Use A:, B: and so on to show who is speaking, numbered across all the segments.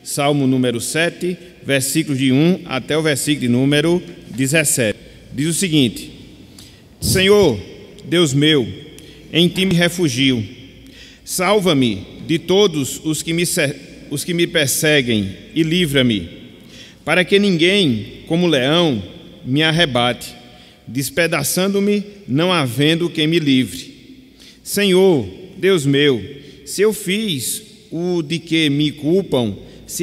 A: Salmo número 7, versículos de 1 até o versículo de número 17. Diz o seguinte: Senhor, Deus meu, em ti me refugio. Salva-me de todos os que me perseguem e livra-me, para que ninguém, como leão, me arrebate, despedaçando-me, não havendo quem me livre. Senhor, Deus meu, se eu fiz o de que me culpam, se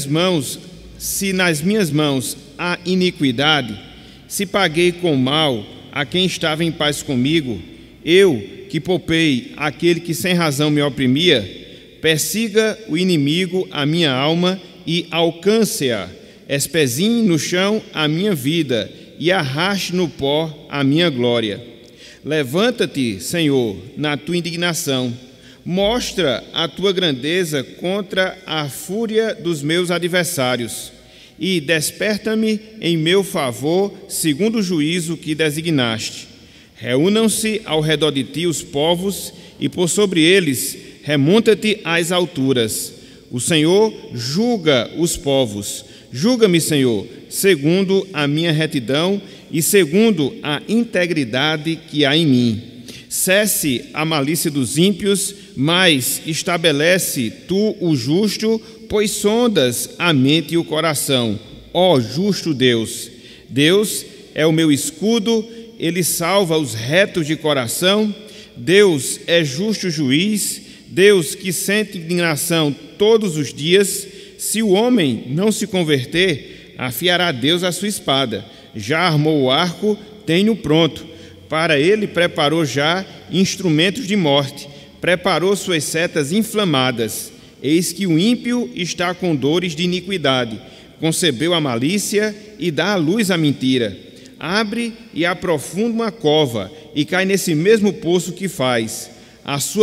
A: nas minhas mãos há iniquidade, se paguei com mal a quem estava em paz comigo, eu que poupei aquele que sem razão me oprimia, persiga o inimigo a minha alma e alcance-a, espezinhe no chão a minha vida e arraste no pó a minha glória. Levanta-te, Senhor, na tua indignação, mostra a tua grandeza contra a fúria dos meus adversários e desperta-me em meu favor segundo o juízo que designaste. Reúnam-se ao redor de ti os povos e por sobre eles remonta-te às alturas. O Senhor julga os povos. Julga-me, Senhor, segundo a minha retidão e segundo a integridade que há em mim. Cesse a malícia dos ímpios, mas estabelece tu o justo, pois sondas a mente e o coração. Ó justo Deus! Deus é o meu escudo, ele salva os retos de coração. Deus é justo juiz, Deus que sente indignação todos os dias. Se o homem não se converter, afiará Deus a sua espada. Já armou o arco, tem-o pronto. Para ele preparou já instrumentos de morte, preparou suas setas inflamadas. Eis que o ímpio está com dores de iniquidade, concebeu a malícia e dá à luz a mentira. Abre e aprofunda uma cova e cai nesse mesmo poço que faz. A sua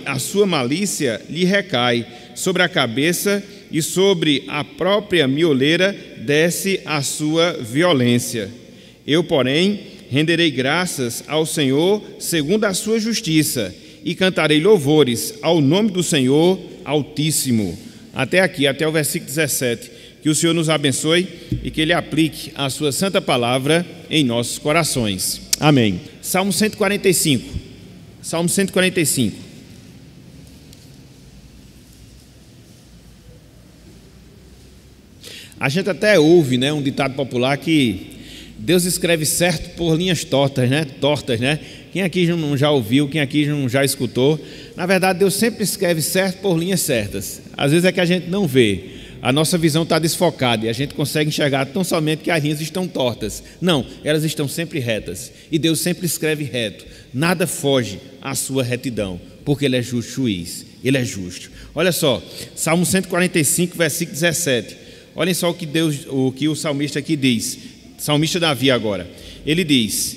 A: malícia lhe recai sobre a cabeça e sobre a própria mioleira desce a sua violência. Eu, porém, renderei graças ao Senhor segundo a sua justiça e cantarei louvores ao nome do Senhor Altíssimo. Até aqui, até o versículo 17. Que o Senhor nos abençoe e que Ele aplique a sua santa palavra em nossos corações. Amém. Salmo 145. Salmo 145. A gente até ouve, um ditado popular que Deus escreve certo por linhas tortas, né? Quem aqui não já ouviu, quem aqui não já escutou? Na verdade, Deus sempre escreve certo por linhas certas. Às vezes é que a gente não vê. A nossa visão está desfocada e a gente consegue enxergar tão somente que as linhas estão tortas. Não, elas estão sempre retas. E Deus sempre escreve reto. Nada foge à sua retidão, porque Ele é justo juiz. Ele é justo. Olha só, Salmo 145, versículo 17. Olhem só o que o salmista aqui diz. Salmista Davi agora. Ele diz: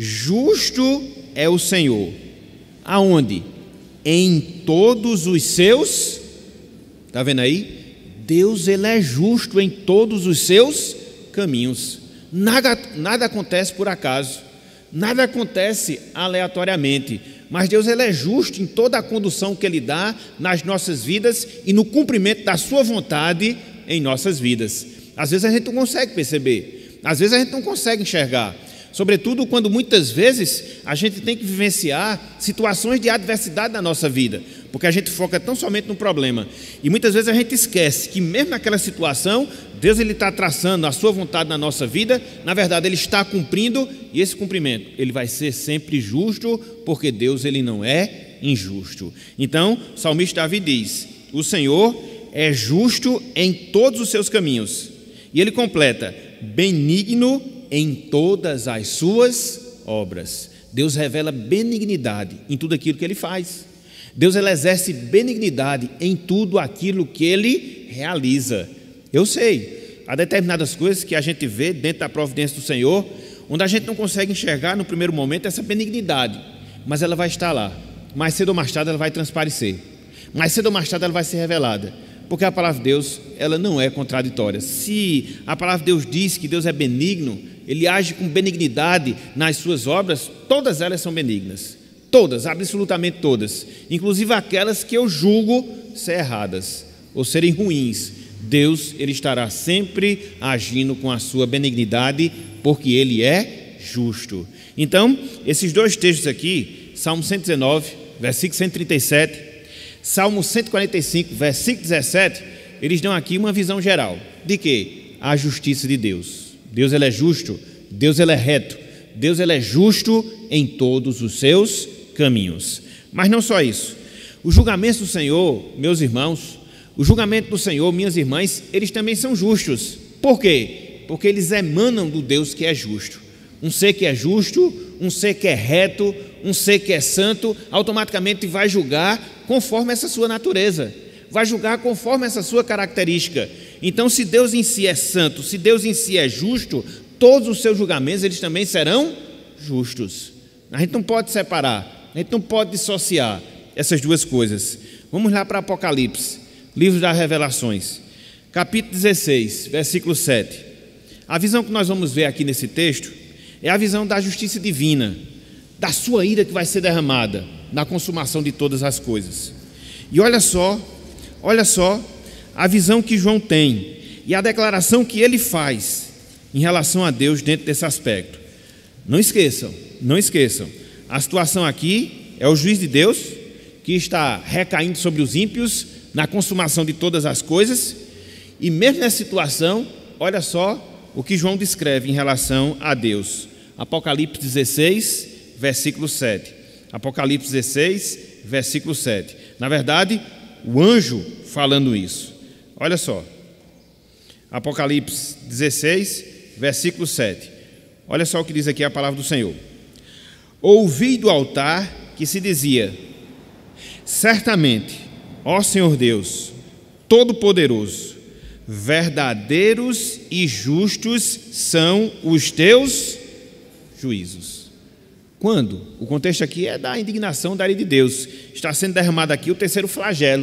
A: justo é o Senhor. Aonde? Em todos os seus... Está vendo aí? Deus, Ele é justo em todos os seus caminhos. Nada acontece por acaso, nada acontece aleatoriamente, mas Deus, Ele é justo em toda a condução que Ele dá nas nossas vidas e no cumprimento da sua vontade em nossas vidas. Às vezes a gente não consegue perceber, às vezes a gente não consegue enxergar, sobretudo quando muitas vezes a gente tem que vivenciar situações de adversidade na nossa vida, porque a gente foca tão somente no problema e muitas vezes a gente esquece que mesmo naquela situação Deus, Ele está traçando a sua vontade na nossa vida. Na verdade Ele está cumprindo, e esse cumprimento Ele vai ser sempre justo, porque Deus, Ele não é injusto. Então o salmista Davi diz: o Senhor é justo em todos os seus caminhos, e ele completa: benigno em todas as suas obras. Deus revela benignidade em tudo aquilo que Ele faz. Deus, Ele exerce benignidade em tudo aquilo que Ele realiza. Eu sei, há determinadas coisas que a gente vê dentro da providência do Senhor, onde a gente não consegue enxergar no primeiro momento essa benignidade, mas ela vai estar lá. Mais cedo ou mais tarde ela vai transparecer. Mais cedo ou mais tarde ela vai ser revelada. Porque a palavra de Deus, ela não é contraditória. Se a palavra de Deus diz que Deus é benigno, Ele age com benignidade nas suas obras, todas elas são benignas. Todas, absolutamente todas. Inclusive aquelas que eu julgo ser erradas ou serem ruins. Deus, ele estará sempre agindo com a sua benignidade, porque ele é justo. Então, esses dois textos aqui, Salmo 119, versículo 137, Salmo 145, versículo 17, eles dão aqui uma visão geral de que a justiça de Deus. Deus, ele é justo, Deus, ele é reto, Deus, ele é justo em todos os seus caminhos. Mas não só isso. Os julgamentos do Senhor, meus irmãos, o julgamento do Senhor, minhas irmãs, eles também são justos. Por quê? Porque eles emanam do Deus que é justo. Um ser que é justo, um ser que é reto, um ser que é santo, automaticamente vai julgar conforme essa sua natureza, vai julgar conforme essa sua característica. Então, se Deus em si é santo, se Deus em si é justo, todos os seus julgamentos, eles também serão justos. A gente não pode separar, a gente não pode dissociar essas duas coisas. Vamos lá para Apocalipse, livro das Revelações, capítulo 16, versículo 7. A visão que nós vamos ver aqui nesse texto é a visão da justiça divina, da sua ira que vai ser derramada na consumação de todas as coisas. E olha só a visão que João tem e a declaração que ele faz em relação a Deus dentro desse aspecto. Não esqueçam, a situação aqui é o juiz de Deus que está recaindo sobre os ímpios na consumação de todas as coisas, e mesmo nessa situação, olha só o que João descreve em relação a Deus. Apocalipse 16, versículo 7. Apocalipse 16, versículo 7. Na verdade, o anjo falando isso. Olha só. Apocalipse 16, versículo 7. Olha só o que diz aqui a palavra do Senhor. Ouvi do altar que se dizia: certamente, ó Senhor Deus, Todo-Poderoso, verdadeiros e justos são os teus juízos. Quando? O contexto aqui é da indignação da ira de Deus. Está sendo derramado aqui o terceiro flagelo.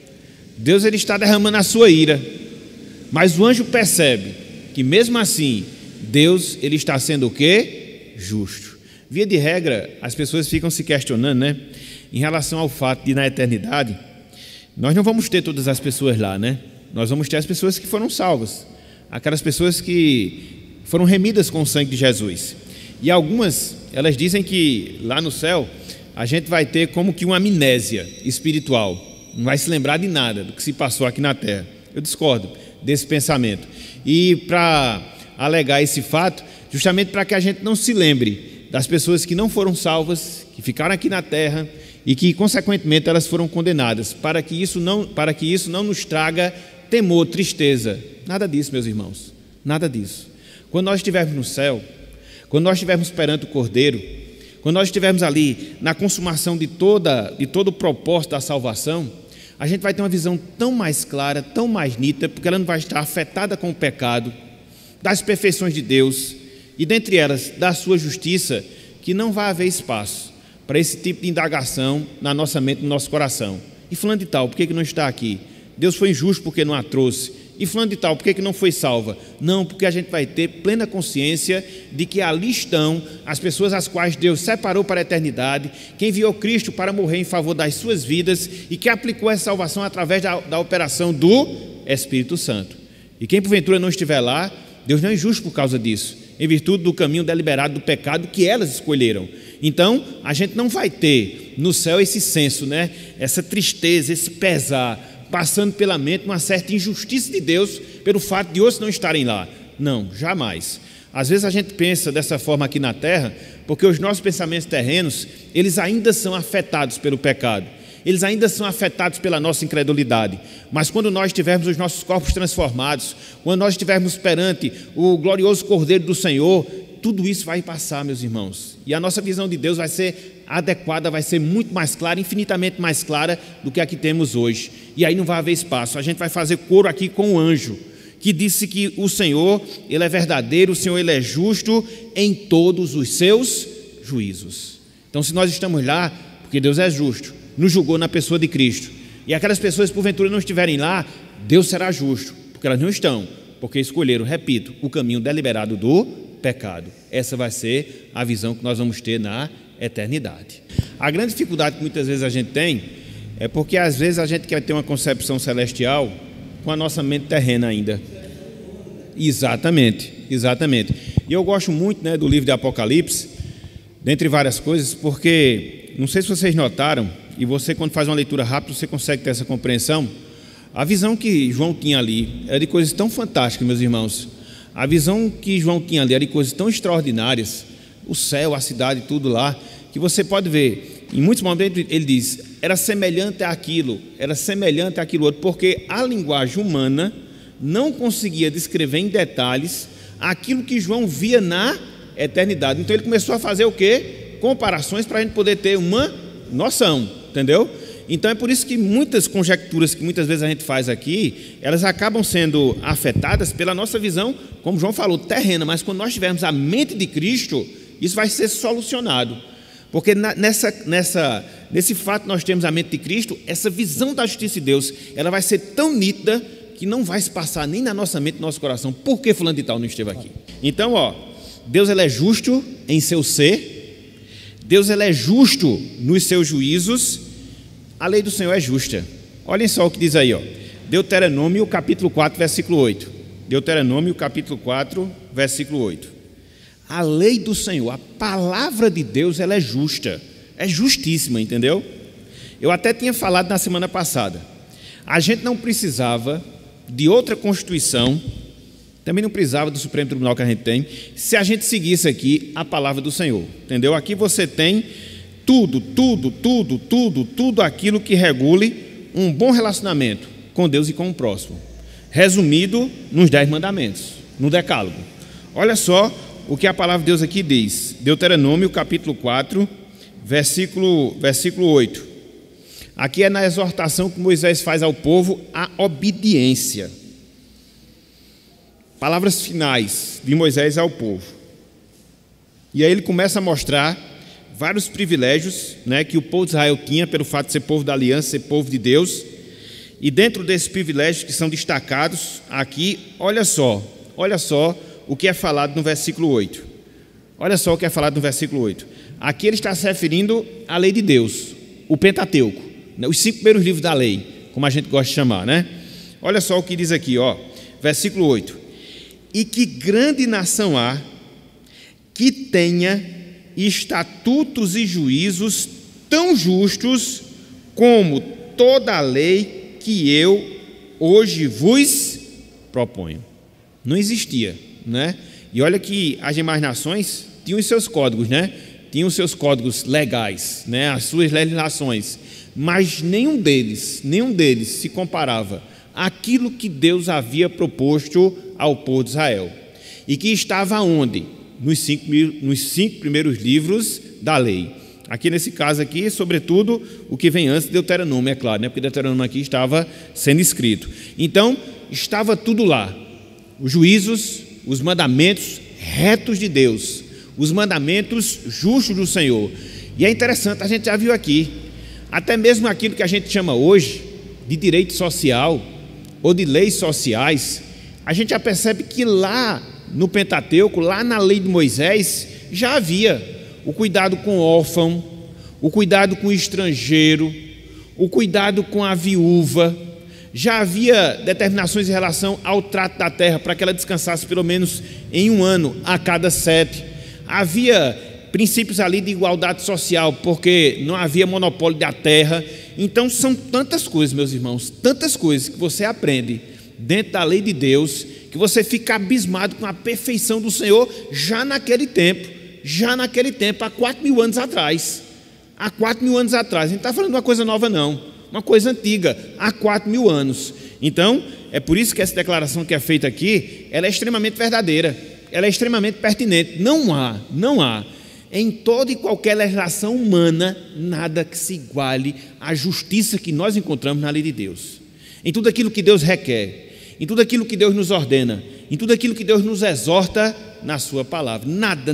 A: Deus, ele está derramando a sua ira, mas o anjo percebe que mesmo assim Deus, ele está sendo o quê? Justo. Via de regra, as pessoas ficam se questionando, né, em relação ao fato de na eternidade nós não vamos ter todas as pessoas lá, né? Nós vamos ter as pessoas que foram salvas, aquelas pessoas que foram remidas com o sangue de Jesus. E algumas, elas dizem que lá no céu a gente vai ter como que uma amnésia espiritual, não vai se lembrar de nada do que se passou aqui na terra. Eu discordo desse pensamento. E para alegar esse fato, justamente para que a gente não se lembre das pessoas que não foram salvas, que ficaram aqui na terra e que consequentemente elas foram condenadas, para que isso não nos traga temor, tristeza. Nada disso, meus irmãos, nada disso. Quando nós estivermos no céu, quando nós estivermos perante o Cordeiro, quando nós estivermos ali na consumação de todo o propósito da salvação, a gente vai ter uma visão tão mais clara, tão mais nítida, porque ela não vai estar afetada com o pecado, das perfeições de Deus e dentre elas da sua justiça, que não vai haver espaço para esse tipo de indagação na nossa mente, no nosso coração. E fulano de tal, por que não está aqui? Deus foi injusto porque não a trouxe. E fulano de tal, por que não foi salva? Não, porque a gente vai ter plena consciência de que ali estão as pessoas as quais Deus separou para a eternidade, que enviou Cristo para morrer em favor das suas vidas e que aplicou essa salvação através da operação do Espírito Santo. E quem porventura não estiver lá, Deus não é injusto por causa disso, em virtude do caminho deliberado do pecado que elas escolheram. Então, a gente não vai ter no céu esse senso, né? Essa tristeza, esse pesar, passando pela mente uma certa injustiça de Deus pelo fato de outros não estarem lá. Não, jamais. Às vezes a gente pensa dessa forma aqui na terra, porque os nossos pensamentos terrenos, eles ainda são afetados pelo pecado, eles ainda são afetados pela nossa incredulidade. Mas quando nós tivermos os nossos corpos transformados, quando nós estivermos perante o glorioso Cordeiro do Senhor, tudo isso vai passar, meus irmãos, e a nossa visão de Deus vai ser adequada, vai ser muito mais clara, infinitamente mais clara do que a que temos hoje. E aí não vai haver espaço. A gente vai fazer coro aqui com o anjo que disse que o Senhor, ele é verdadeiro, o Senhor, ele é justo em todos os seus juízos. Então, se nós estamos lá, porque Deus é justo, nos julgou na pessoa de Cristo, e aquelas pessoas porventura não estiverem lá, Deus será justo, porque elas não estão, porque escolheram, repito, o caminho deliberado do pecado. Essa vai ser a visão que nós vamos ter na eternidade. A grande dificuldade que muitas vezes a gente tem é porque às vezes a gente quer ter uma concepção celestial com a nossa mente terrena ainda. Exatamente, exatamente. E eu gosto muito, né, do livro de Apocalipse, dentre várias coisas, porque, não sei se vocês notaram, e você quando faz uma leitura rápida, você consegue ter essa compreensão, a visão que João tinha ali era de coisas tão fantásticas, meus irmãos. A visão que João tinha ali era de coisas tão extraordinárias, o céu, a cidade, tudo lá, que você pode ver, em muitos momentos ele diz, era semelhante àquilo outro, porque a linguagem humana não conseguia descrever em detalhes aquilo que João via na eternidade. Então ele começou a fazer o quê? Comparações para a gente poder ter uma noção, entendeu? Então é por isso que muitas conjecturas que muitas vezes a gente faz aqui, elas acabam sendo afetadas pela nossa visão, como João falou, terrena, mas quando nós tivermos a mente de Cristo, isso vai ser solucionado. Porque nesse fato nós temos a mente de Cristo, essa visão da justiça de Deus, ela vai ser tão nítida que não vai se passar nem na nossa mente, no nosso coração. Por que fulano de tal não esteve aqui? Então, Deus ele é justo em seu ser, Deus ele é justo nos seus juízos, a lei do Senhor é justa. Olhem só o que diz aí, Deuteronômio capítulo 4, versículo 8. Deuteronômio capítulo 4, versículo 8. A lei do Senhor, a palavra de Deus, ela é justa, é justíssima, entendeu? Eu até tinha falado na semana passada, a gente não precisava de outra Constituição, também não precisava do Supremo Tribunal que a gente tem, se a gente seguisse aqui a palavra do Senhor, entendeu? Aqui você tem tudo aquilo que regule um bom relacionamento com Deus e com o próximo, resumido nos 10 mandamentos, no decálogo. Olha só o que a palavra de Deus aqui diz, Deuteronômio capítulo 4, versículo 8. Aqui é na exortação que Moisés faz ao povo a obediência. Palavras finais de Moisés ao povo. E aí ele começa a mostrar vários privilégios, né, que o povo de Israel tinha pelo fato de ser povo da aliança, ser povo de Deus. E dentro desses privilégios que são destacados aqui, olha só o que é falado no versículo 8. Olha só o que é falado no versículo 8. Aqui ele está se referindo à lei de Deus, o Pentateuco, os 5 primeiros livros da lei, como a gente gosta de chamar, né? Olha só o que diz aqui, versículo 8. E que grande nação há que tenha estatutos e juízos tão justos como toda a lei que eu hoje vos proponho. Não existia, né? E olha que as demais nações tinham os seus códigos, né? Tinham os seus códigos legais, né? As suas legislações, mas nenhum deles se comparava àquilo que Deus havia proposto ao povo de Israel, e que estava onde? Nos 5 primeiros livros da lei. Aqui nesse caso aqui, sobretudo, o que vem antes de Deuteronômio, é claro, né? Porque Deuteronômio aqui estava sendo escrito. Então, estava tudo lá. Os juízos, os mandamentos retos de Deus, os mandamentos justos do Senhor. E é interessante, a gente já viu aqui, até mesmo aquilo que a gente chama hoje de direito social ou de leis sociais, a gente já percebe que lá no Pentateuco, lá na lei de Moisés, já havia o cuidado com o órfão, o cuidado com o estrangeiro, o cuidado com a viúva. Já havia determinações em relação ao trato da terra, para que ela descansasse pelo menos em 1 ano a cada 7. Havia princípios ali de igualdade social, porque não havia monopólio da terra. Então são tantas coisas, meus irmãos, tantas coisas que você aprende dentro da lei de Deus, que você fica abismado com a perfeição do Senhor já naquele tempo, há 4.000 anos atrás. Há 4.000 anos atrás, a gente não está falando de uma coisa nova não, uma coisa antiga, há 4.000 anos. Então, é por isso que essa declaração que é feita aqui, ela é extremamente verdadeira, ela é extremamente pertinente. Não há em toda e qualquer legislação humana nada que se iguale à justiça que nós encontramos na lei de Deus. Em tudo aquilo que Deus requer, em tudo aquilo que Deus nos ordena, em tudo aquilo que Deus nos exorta na sua palavra.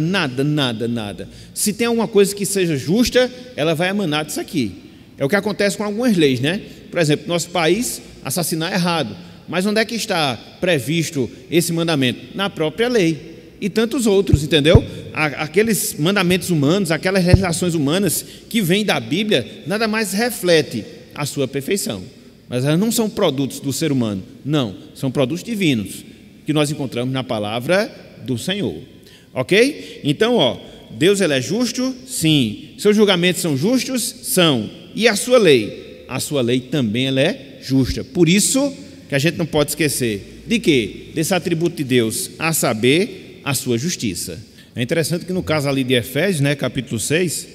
A: Nada. Se tem alguma coisa que seja justa, ela vai emanar disso aqui. É o que acontece com algumas leis, né? Por exemplo, no nosso país, assassinar é errado. Mas onde é que está previsto esse mandamento? Na própria lei. E tantos outros, entendeu? Aqueles mandamentos humanos, aquelas legislações humanas que vêm da Bíblia, nada mais reflete a sua perfeição. mas elas não são produtos do ser humano, não, são produtos divinos que nós encontramos na palavra do Senhor, ok? Então, Deus ele é justo? Sim. Seus julgamentos são justos? São. E a sua lei? A sua lei também ela é justa. Por isso que a gente não pode esquecer de quê? Desse atributo de Deus, a saber, a sua justiça. É interessante que no caso ali de Efésios, né, capítulo 6,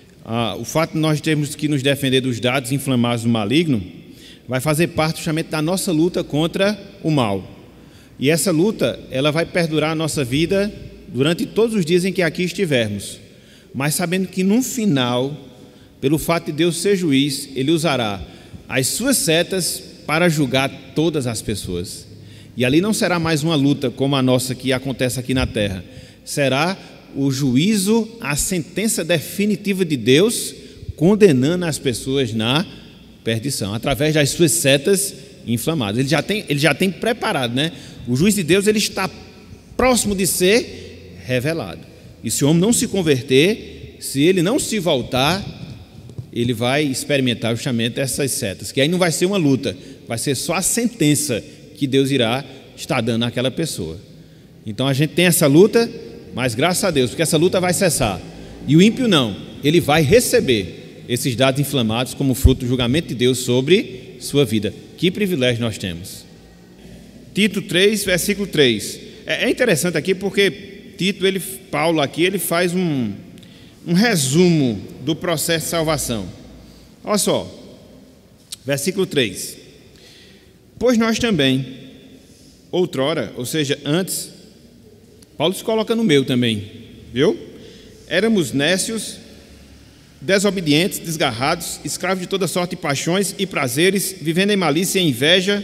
A: o fato de nós termos que nos defender dos dados inflamados do maligno vai fazer parte justamente da nossa luta contra o mal. E essa luta, ela vai perdurar a nossa vida durante todos os dias em que aqui estivermos. Mas sabendo que no final, pelo fato de Deus ser juiz, Ele usará as suas setas para julgar todas as pessoas. E ali não será mais uma luta como a nossa que acontece aqui na terra. Será o juízo, a sentença definitiva de Deus, condenando as pessoas na perdição, através das suas setas inflamadas. Ele já tem preparado, né? O juiz de Deus ele está próximo de ser revelado. E se o homem não se converter, se ele não se voltar, ele vai experimentar justamente essas setas, que aí não vai ser uma luta, vai ser só a sentença que Deus irá estar dando àquela pessoa. Então a gente tem essa luta, mas graças a Deus, porque essa luta vai cessar. E o ímpio não, ele vai receber esses dados inflamados como fruto do julgamento de Deus sobre sua vida. Que privilégio nós temos. Tito 3, versículo 3. É interessante aqui porque Paulo aqui, ele faz um resumo do processo de salvação. Olha só, versículo 3. Pois nós também, outrora, ou seja, antes, Paulo se coloca no meio também, viu? Éramos nécios, desobedientes, desgarrados, escravos de toda sorte de paixões e prazeres, vivendo em malícia e inveja,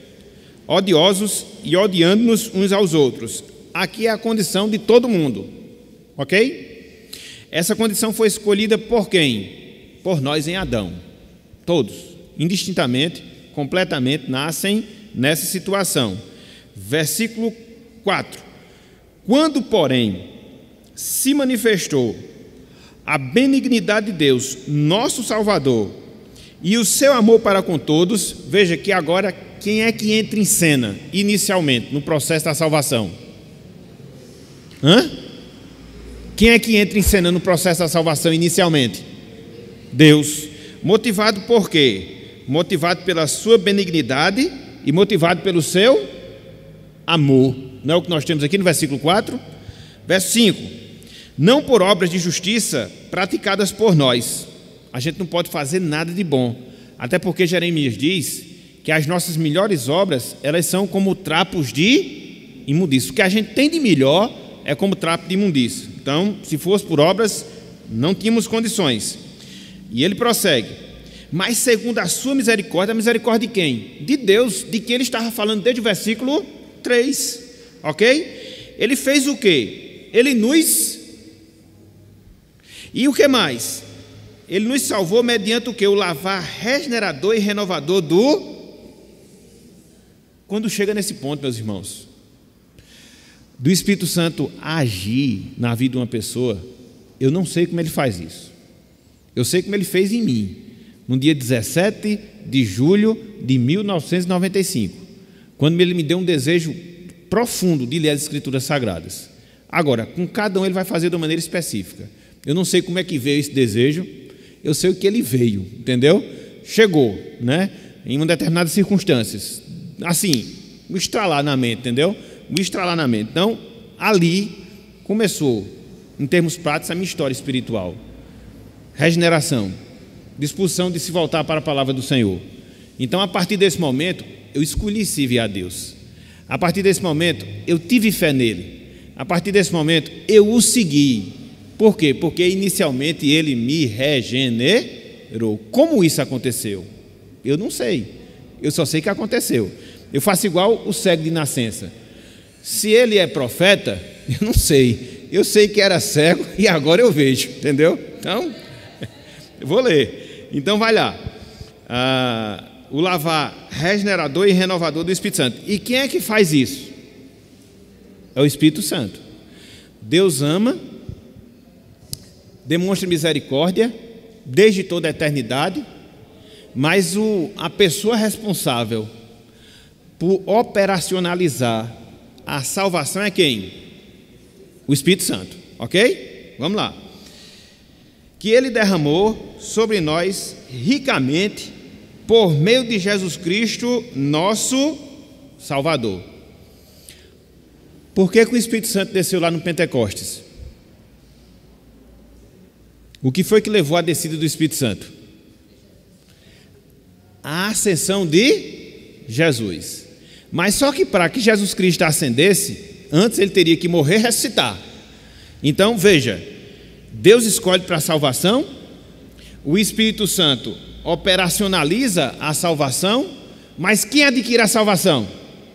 A: odiosos e odiando-nos uns aos outros. Aqui é a condição de todo mundo, ok? Essa condição foi escolhida por quem? Por nós em Adão. Todos, indistintamente, completamente, nascem nessa situação. Versículo 4. Quando, porém, se manifestou a benignidade de Deus, nosso Salvador, e o seu amor para com todos, veja que agora quem é que entra em cena inicialmente no processo da salvação? Quem é que entra em cena no processo da salvação inicialmente? Deus. Motivado por quê? Motivado pela sua benignidade e motivado pelo seu amor. Não é o que nós temos aqui no versículo 4? Verso 5. Não por obras de justiça praticadas por nós. A gente não pode fazer nada de bom. Até porque Jeremias diz que as nossas melhores obras, elas são como trapos de imundícia. O que a gente tem de melhor é como trapo de imundícia. Então, se fosse por obras, não tínhamos condições. E ele prossegue. Mas segundo a sua misericórdia, a misericórdia de quem? De Deus, de quem ele estava falando desde o versículo 3. Ok? Ele fez o quê? Ele nos... E o que mais? Ele nos salvou mediante o quê? O lavar regenerador e renovador do... Quando chega nesse ponto, meus irmãos, do Espírito Santo agir na vida de uma pessoa, eu não sei como ele faz isso. Eu sei como ele fez em mim, no dia 17 de julho de 1995, quando ele me deu um desejo profundo de ler as Escrituras Sagradas. Agora, com cada um ele vai fazer de uma maneira específica. Eu não sei como é que veio esse desejo, eu sei o que ele veio, entendeu? Chegou, né? Em uma determinadas circunstâncias. Assim, me estralar na mente, entendeu? Me estralar na mente. Então, ali começou, em termos práticos, a minha história espiritual. Regeneração, disposição de se voltar para a palavra do Senhor. Então, a partir desse momento, eu escolhi servir a Deus. A partir desse momento, eu tive fé nele. A partir desse momento, eu o segui. Por quê? Porque inicialmente ele me regenerou. Como isso aconteceu? Eu não sei. Eu só sei que aconteceu. Eu faço igual o cego de nascença. Se ele é profeta, eu não sei. Eu sei que era cego e agora eu vejo, entendeu? Então, eu vou ler. Então vai lá. O lavar regenerador e renovador do Espírito Santo. E quem é que faz isso? É o Espírito Santo. Deus ama, demonstra misericórdia desde toda a eternidade, Mas a pessoa responsável por operacionalizar a salvação é quem? O Espírito Santo, ok? Vamos lá. Que Ele derramou sobre nós ricamente por meio de Jesus Cristo, nosso Salvador. Por que o Espírito Santo desceu lá no Pentecostes? O que foi que levou à descida do Espírito Santo? A ascensão de Jesus. Mas só que para que Jesus Cristo ascendesse, antes ele teria que morrer e ressuscitar. Então, veja, Deus escolhe para a salvação, o Espírito Santo operacionaliza a salvação, mas quem adquire a salvação?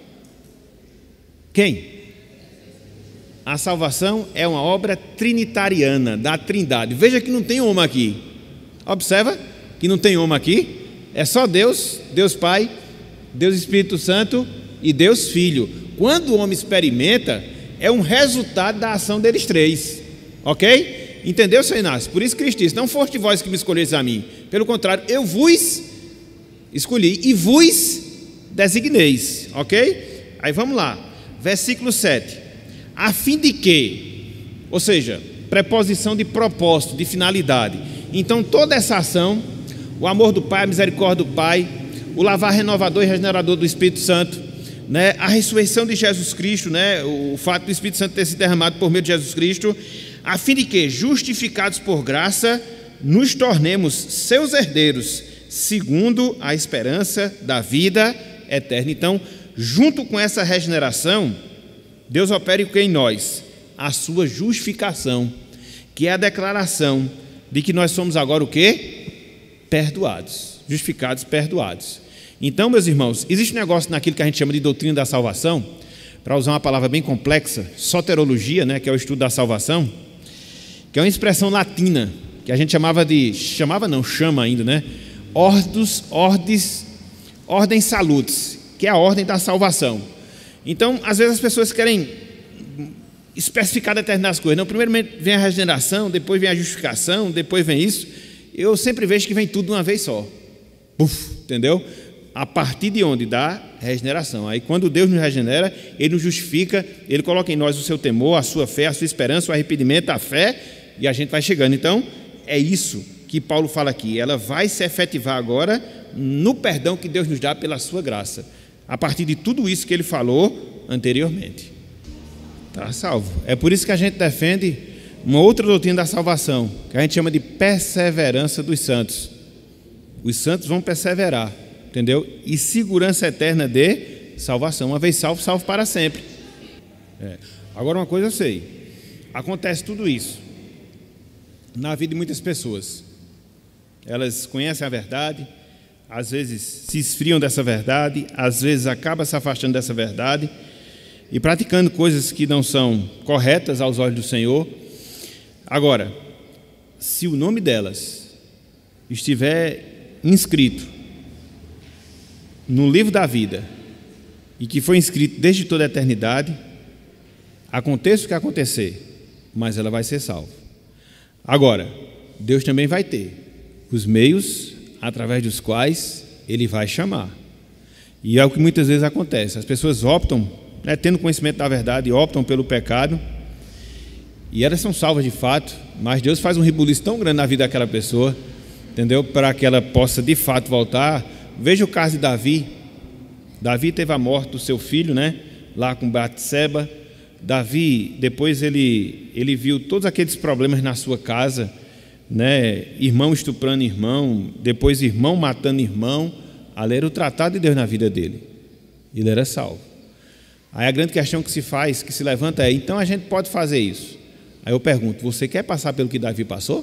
A: Quem? A salvação é uma obra trinitariana, da Trindade. Veja que não tem homem aqui. Observa que não tem homem aqui. É só Deus, Deus Pai, Deus Espírito Santo e Deus Filho. Quando o homem experimenta, é um resultado da ação deles três. Ok? Entendeu, Senhor Inácio? Por isso Cristo disse: não foste vós que me escolheis a mim. Pelo contrário, eu vos escolhi e vos designeis. Ok? Aí vamos lá. Versículo 7. A fim de que, ou seja, preposição de propósito, de finalidade. Então toda essa ação, o amor do Pai, a misericórdia do Pai, o lavar renovador e regenerador do Espírito Santo, né, a ressurreição de Jesus Cristo, né, o fato do Espírito Santo ter sido derramado por meio de Jesus Cristo, a fim de que, justificados por graça, nos tornemos seus herdeiros, segundo a esperança da vida eterna. Então, junto com essa regeneração, Deus opera em nós a sua justificação, que é a declaração de que nós somos agora o quê? Perdoados, justificados, perdoados. Então, meus irmãos, existe um negócio naquilo que a gente chama de doutrina da salvação, para usar uma palavra bem complexa, soterologia, né, que é o estudo da salvação, que é uma expressão latina, que a gente chama ainda, né? Ordem salutis, que é a ordem da salvação. Então, às vezes as pessoas querem especificar determinadas coisas. Não, primeiro vem a regeneração, depois vem a justificação, depois vem isso. Eu sempre vejo que vem tudo de uma vez só. Puf, entendeu? A partir de onde? Da regeneração. Aí quando Deus nos regenera, Ele nos justifica, Ele coloca em nós o seu temor, a sua fé, a sua esperança, o arrependimento, a fé, e a gente vai chegando. Então, é isso que Paulo fala aqui. Ela vai se efetivar agora no perdão que Deus nos dá pela sua graça. A partir de tudo isso que ele falou anteriormente. Está salvo. É por isso que a gente defende uma outra doutrina da salvação, que a gente chama de perseverança dos santos. Os santos vão perseverar, entendeu? E segurança eterna de salvação. Uma vez salvo, salvo para sempre. Agora uma coisa eu sei. Acontece tudo isso na vida de muitas pessoas. Elas conhecem a verdade, às vezes se esfriam dessa verdade, às vezes acabam se afastando dessa verdade e praticando coisas que não são corretas aos olhos do Senhor. Agora, se o nome delas estiver inscrito no livro da vida e que foi inscrito desde toda a eternidade, aconteça o que acontecer, mas ela vai ser salva. Agora, Deus também vai ter os meios através dos quais Ele vai chamar. E é o que muitas vezes acontece. As pessoas optam, tendo conhecimento da verdade, optam pelo pecado, e elas são salvas de fato, mas Deus faz um rebuliço tão grande na vida daquela pessoa, entendeu? Para que ela possa de fato voltar. Veja o caso de Davi. Davi teve a morte do seu filho, né? Lá com Batseba. Davi, depois ele viu todos aqueles problemas na sua casa, né? Irmão estuprando irmão, depois irmão matando irmão. Ali era o tratado de Deus na vida dele. Ele era salvo. Aí a grande questão que se faz, que se levanta é: então a gente pode fazer isso? Aí eu pergunto: você quer passar pelo que Davi passou?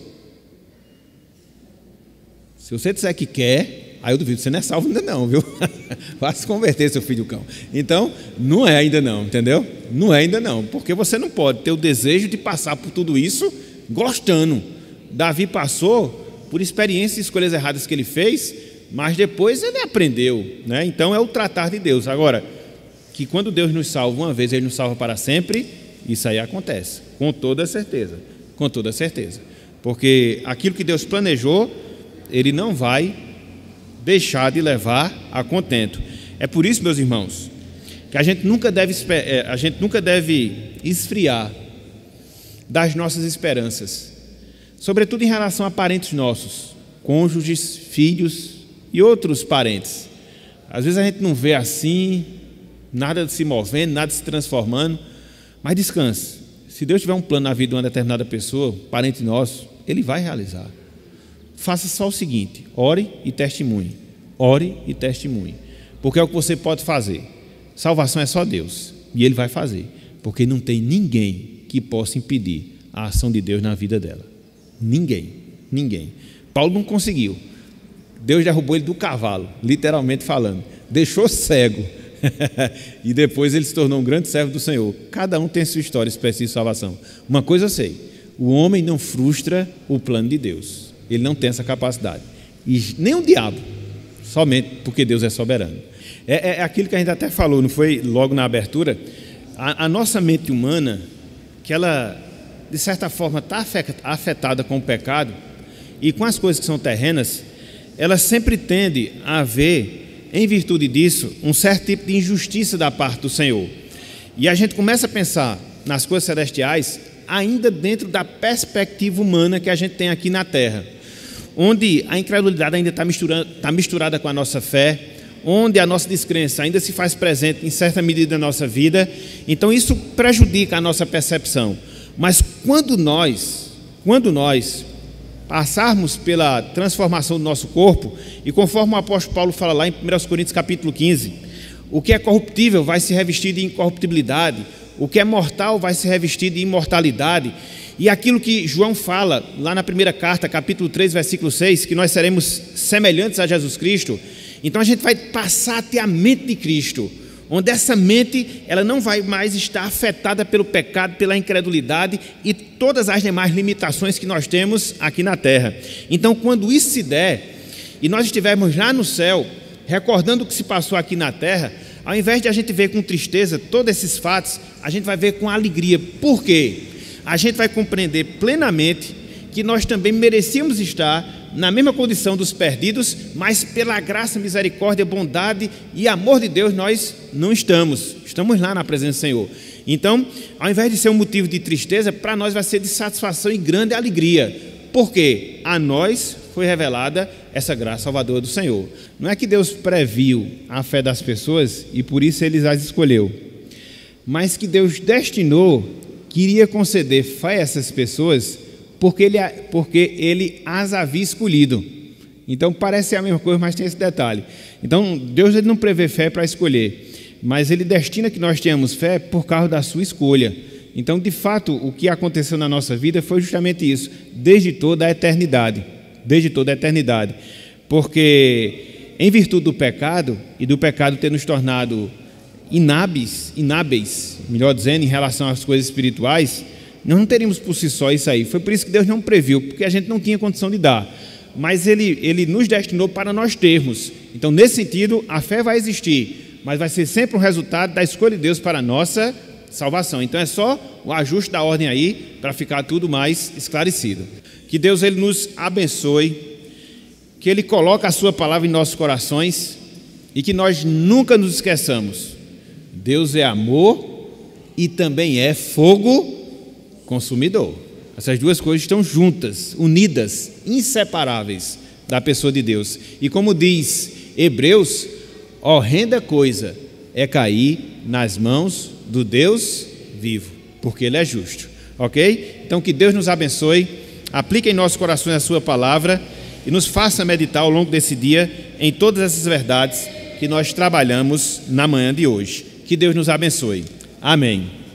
A: Se você disser que quer, aí eu duvido, você não é salvo ainda não, viu? Vá se converter, seu filho do cão. Então, não é ainda não, entendeu? Não é ainda não, porque você não pode ter o desejo de passar por tudo isso gostando. Davi passou por experiências e escolhas erradas que ele fez, mas depois ele aprendeu, né? Então é o tratar de Deus. Agora, que quando Deus nos salva uma vez, Ele nos salva para sempre, isso aí acontece, com toda certeza, com toda certeza. Porque aquilo que Deus planejou, Ele não vai deixar de levar a contento. É por isso, meus irmãos, que a gente nunca deve esfriar das nossas esperanças, sobretudo em relação a parentes nossos, cônjuges, filhos e outros parentes. Às vezes a gente não vê assim, nada se movendo, nada se transformando, mas descanse. Se Deus tiver um plano na vida de uma determinada pessoa, parente nosso, Ele vai realizar. Faça só o seguinte: ore e testemunhe. Ore e testemunhe. Porque é o que você pode fazer. Salvação é só Deus, e Ele vai fazer, porque não tem ninguém que possa impedir a ação de Deus na vida dela. Ninguém. Paulo não conseguiu. Deus derrubou ele do cavalo, literalmente falando. Deixou cego. E depois ele se tornou um grande servo do Senhor. Cada um tem sua história específica de salvação. Uma coisa eu sei: o homem não frustra o plano de Deus. Ele não tem essa capacidade. E nem o diabo, somente porque Deus é soberano. É aquilo que a gente até falou, não foi logo na abertura? A nossa mente humana, que ela, de certa forma, está afetada com o pecado e com as coisas que são terrenas, ela sempre tende a ver, em virtude disso, um certo tipo de injustiça da parte do Senhor. E a gente começa a pensar nas coisas celestiais ainda dentro da perspectiva humana que a gente tem aqui na terra, onde a incredulidade ainda está misturada com a nossa fé, onde a nossa descrença ainda se faz presente em certa medida na nossa vida. Então isso prejudica a nossa percepção. Mas quando nós passarmos pela transformação do nosso corpo, e conforme o apóstolo Paulo fala lá em 1 Coríntios capítulo 15, o que é corruptível vai se revestir de incorruptibilidade, o que é mortal vai se revestir de imortalidade, e aquilo que João fala lá na primeira carta, capítulo 3, versículo 6, que nós seremos semelhantes a Jesus Cristo. Então a gente vai passar a ter a mente de Cristo, onde essa mente ela não vai mais estar afetada pelo pecado, pela incredulidade e todas as demais limitações que nós temos aqui na terra. Então, quando isso se der e nós estivermos lá no céu, recordando o que se passou aqui na terra, ao invés de a gente ver com tristeza todos esses fatos, a gente vai ver com alegria. Por quê? A gente vai compreender plenamente que nós também merecíamos estar na mesma condição dos perdidos, mas pela graça, misericórdia, bondade e amor de Deus nós não estamos lá na presença do Senhor. Então, ao invés de ser um motivo de tristeza, para nós vai ser de satisfação e grande alegria, porque a nós foi revelada essa graça salvadora do Senhor. Não é que Deus previu a fé das pessoas e por isso Ele as escolheu, mas que Deus destinou, queria conceder fé a essas pessoas porque ele as havia escolhido. Então parece ser a mesma coisa, mas tem esse detalhe. Então Deus ele não prevê fé para escolher, mas Ele destina que nós tenhamos fé por causa da sua escolha. Então, de fato, o que aconteceu na nossa vida foi justamente isso, desde toda a eternidade, porque em virtude do pecado e do pecado ter nos tornado inábeis, melhor dizendo, em relação às coisas espirituais, nós não teríamos por si só isso aí. Foi por isso que Deus não previu, porque a gente não tinha condição de dar. Mas Ele nos destinou para nós termos. Então, nesse sentido, a fé vai existir, mas vai ser sempre um resultado da escolha de Deus para a nossa salvação. Então, é só o ajuste da ordem aí, para ficar tudo mais esclarecido. Que Deus ele nos abençoe, que Ele coloque a sua palavra em nossos corações e que nós nunca nos esqueçamos. Deus é amor e também é fogo consumidor. Essas duas coisas estão juntas, unidas, inseparáveis da pessoa de Deus. E como diz Hebreus, horrenda coisa é cair nas mãos do Deus vivo, porque Ele é justo, ok? Então que Deus nos abençoe, aplique em nossos corações a sua palavra e nos faça meditar ao longo desse dia em todas essas verdades que nós trabalhamos na manhã de hoje. Que Deus nos abençoe. Amém.